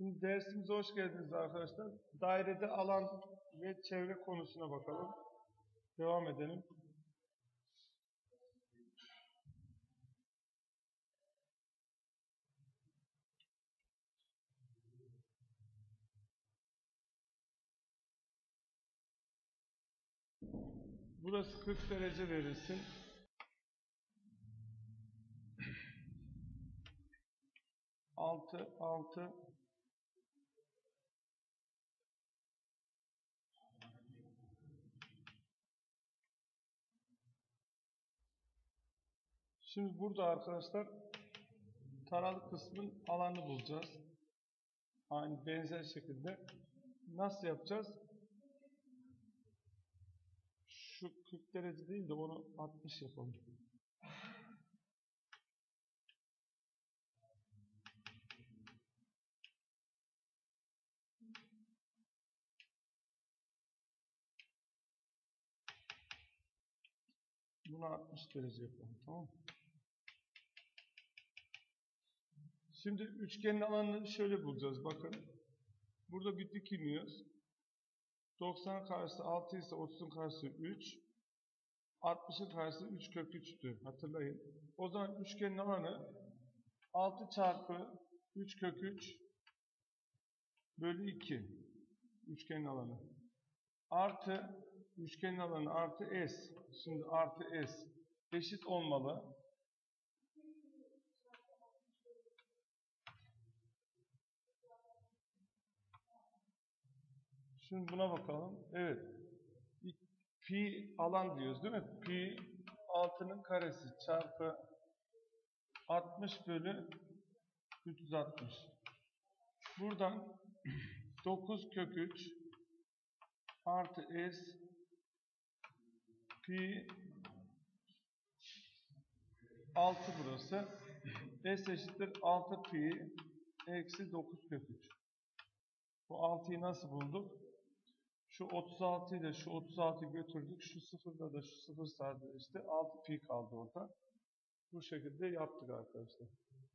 Şimdi dersimize hoş geldiniz arkadaşlar. Dairede alan ve çevre konusuna bakalım. Devam edelim. Burası 40 derece verilsin. Altı. Şimdi burada arkadaşlar taralı kısmın alanını bulacağız. Aynı benzer şekilde. Nasıl yapacağız? Şu 40 derece değil de onu 60 yapalım. Bunu 60 derece yapalım. Tamam mı? Şimdi üçgenin alanını şöyle bulacağız. Bakın. Burada bir dik iniyoruz. 90'ın karşısı 6 ise 30'un karşısı 3. 60'ın karşısı 3 kök 3'tü. Hatırlayın. O zaman üçgenin alanı 6 çarpı 3 kök 3 bölü 2. Üçgenin alanı. Artı üçgenin alanı artı S. Şimdi artı S eşit olmalı. Şimdi buna bakalım. Evet. Pi alan diyoruz değil mi? Pi 6'nın karesi çarpı 60 bölü 360. Buradan 9 kök 3 artı S pi 6 burası. S eşittir 6 pi eksi 9 kök 3. Bu 6'yı nasıl bulduk? Şu 36 ile şu 36'yı götürdük. Şu sıfırda da şu sıfır sadeleşti. 6 pi kaldı orada. Bu şekilde yaptık arkadaşlar.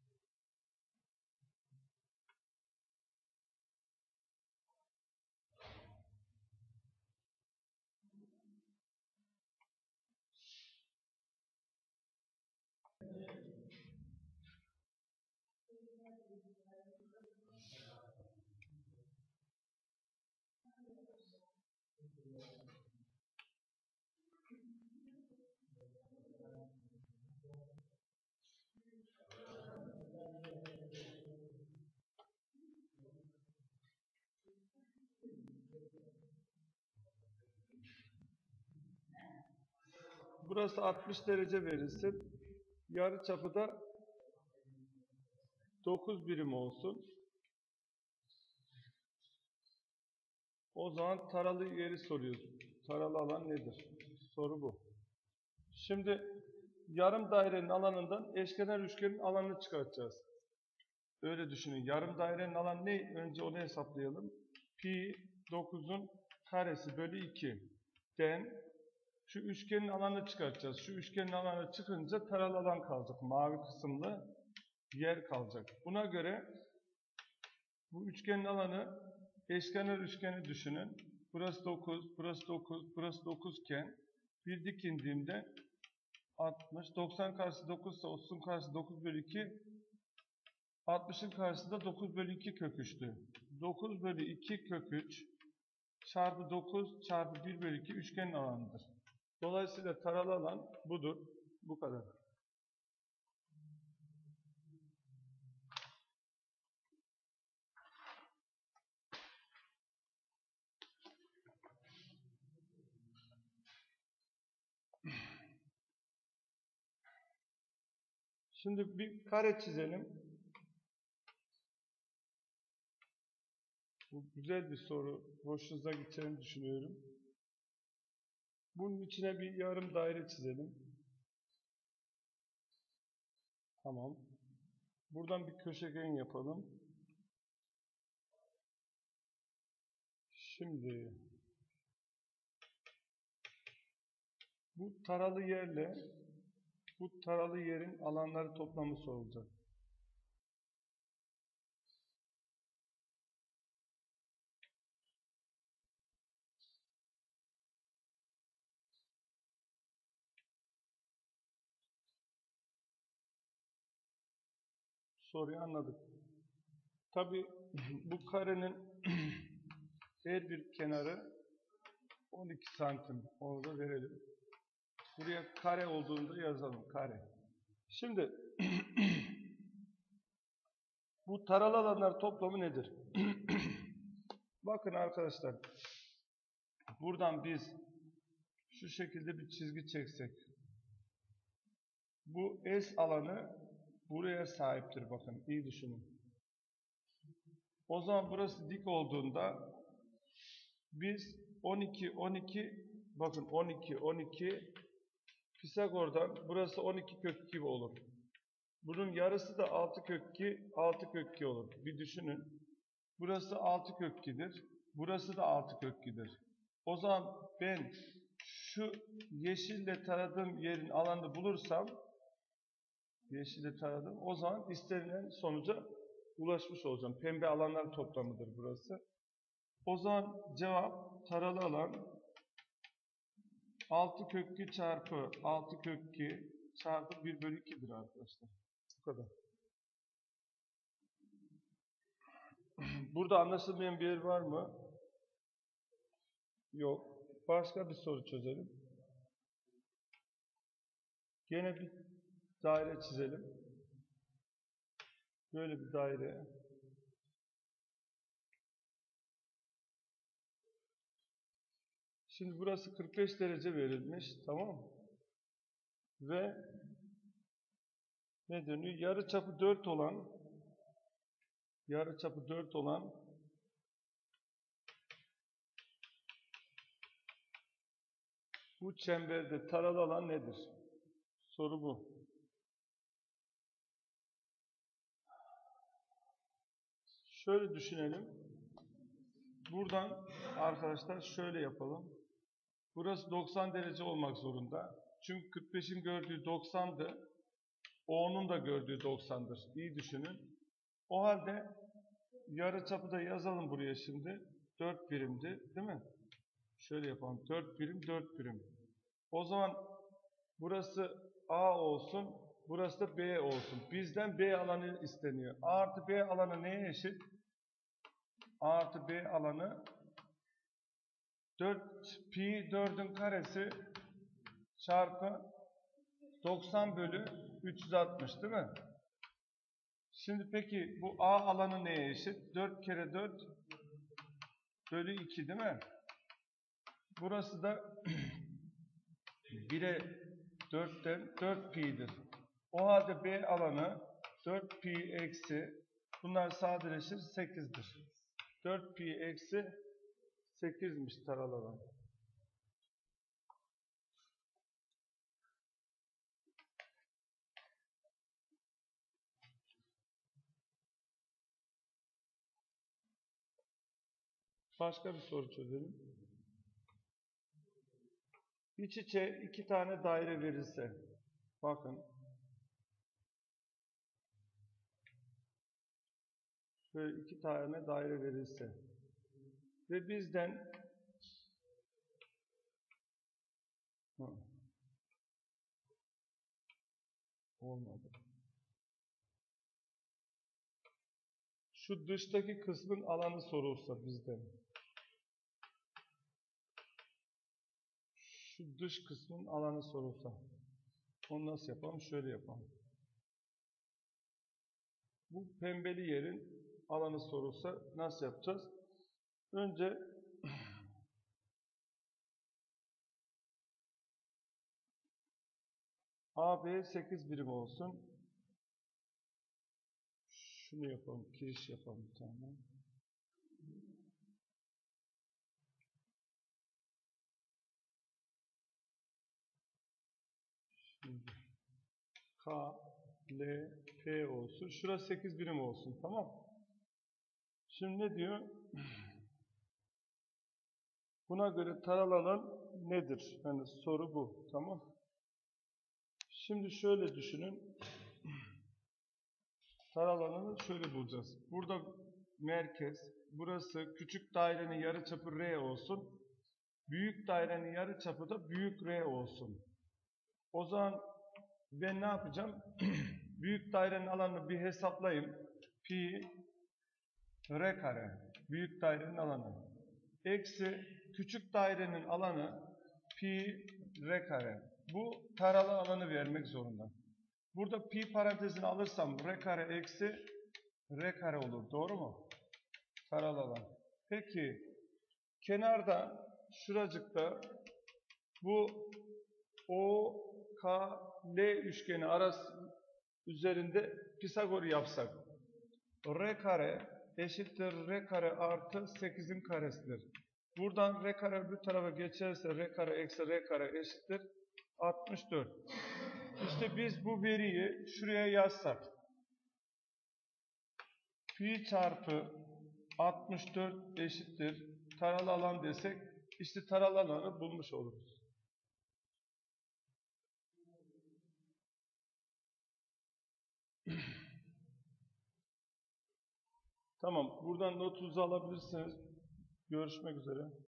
Burası 60 derece verilsin. Yarıçapı da 9 birim olsun. O zaman taralı yeri soruyoruz. Taralı alan nedir? Soru bu. Şimdi yarım dairenin alanından eşkenar üçgenin alanını çıkartacağız. Öyle düşünün. Yarım dairenin alanı ne? Önce onu hesaplayalım. Pi 9'un karesi bölü 2 den şu üçgenin alanını çıkartacağız. Şu üçgenin alanı çıkınca taralı alan kalacak. Mavi kısımlı yer kalacak. Buna göre bu üçgenin alanı eşkenar üçgeni düşünün. Burası 9, burası 9, burası 9 iken bir dik indiğimde 60, 90 karşısı 9 ise 30'un karşısı 9 bölü 2, 60'ın karşısında 9 bölü 2 kök 3'tü. 9 bölü 2 kök 3 çarpı 9 çarpı 1 bölü 2 üçgenin alanıdır. Dolayısıyla taralı alan budur. Bu kadar. Şimdi bir kare çizelim. Bu güzel bir soru. Hoşunuza gideceğini düşünüyorum. Bunun içine bir yarım daire çizelim. Tamam. Buradan bir köşegen yapalım. Şimdi bu taralı yerle bu taralı yerin alanları toplamı sorulacak. Soruyu anladık. Tabi bu karenin her bir kenarı 12 santim. Onu da verelim. Buraya kare olduğunda yazalım. Kare. Şimdi bu taralı alanlar toplamı nedir? Bakın arkadaşlar. Buradan biz şu şekilde bir çizgi çeksek. Bu S alanı buraya sahiptir. Bakın iyi düşünün. O zaman burası dik olduğunda biz 12, 12, bakın 12, 12 Pisagor'dan burası 12 kök 2 olur. Bunun yarısı da 6 kök 2, 6 kök 2 olur. Bir düşünün. Burası 6 kök 2'dir. Burası da 6 kök 2'dir. O zaman ben şu yeşille taradığım yerin alanını bulursam, yeşille taradım, o zaman istenilen sonuca ulaşmış olacağım. Pembe alanlar toplamıdır burası. O zaman cevap taralı alan 6 kök 2 çarpı 6 kök 2 çarpı 1 bölü 2'dir arkadaşlar. Bu kadar. Burada anlaşılmayan bir yer var mı? Yok. Başka bir soru çözelim. Gene bir daire çizelim. Böyle bir daire. Şimdi burası 45 derece verilmiş. Tamam mı? Ve ne dönüyor? Yarıçapı 4 olan bu çemberde taralı alan nedir? Soru bu. Şöyle düşünelim. Buradan arkadaşlar şöyle yapalım. Burası 90 derece olmak zorunda. Çünkü 45'in gördüğü 90'dı. O'nun da gördüğü 90'dır. İyi düşünün. O halde yarıçapı da yazalım buraya şimdi. 4 birimdi, değil mi? Şöyle yapalım. 4 birim, 4 birim. O zaman burası A olsun, burası da B olsun. Bizden B alanı isteniyor. A artı B alanı neye eşit? A artı B alanı 4 pi 4'ün karesi çarpı 90 bölü 360 değil mi? Şimdi peki bu A alanı neye eşit? 4 kere 4 bölü 2 değil mi? Burası da 1'e 4'ten 4 pi'dir. O halde B alanı 4 pi eksi, bunlar sadeleşir 8'dir. 4 pi eksi 8'miş taralı alan. Başka bir soru çözelim. İç içe 2 tane daire verilse, bakın, şöyle 2 tane daire verilse ve bizden olmadı. Şu dıştaki kısmın alanı sorulsa bizden. Şu dış kısmın alanı sorulsa. Onu nasıl yapalım? Şöyle yapalım. Bu pembeli yerin alanı sorulsa nasıl yapacağız? Önce AB 8 birim olsun. Şunu yapalım. Kiriş yapalım bir tane. Şimdi K, L, P olsun. Şurası 8 birim olsun. Tamam. Şimdi ne diyor? Buna göre taralı alan nedir? Yani soru bu. Tamam. Şimdi şöyle düşünün. Taralı alanı şöyle bulacağız. Burada merkez. Burası küçük dairenin yarıçapı R olsun. Büyük dairenin yarıçapı da büyük R olsun. O zaman ben ne yapacağım? büyük dairenin alanını bir hesaplayayım. Pi r kare. Büyük dairenin alanı. Eksi küçük dairenin alanı pi r kare. Bu taralı alanı vermek zorunda. Burada pi parantezini alırsam r kare eksi r kare olur. Doğru mu? Taralı alan. Peki kenarda şuracıkta bu OKL üçgeni arası üzerinde Pisagor yapsak. R kare eşittir r kare artı 8'in karesidir. Buradan r kare bir tarafa geçerse r kare eksi r kare eşittir 64. İşte biz bu veriyi şuraya yazsak. Pi çarpı 64 eşittir taralı alan desek işte taralı alanı bulmuş oluruz. Tamam. Buradan notunuzu alabilirsiniz. Görüşmek üzere.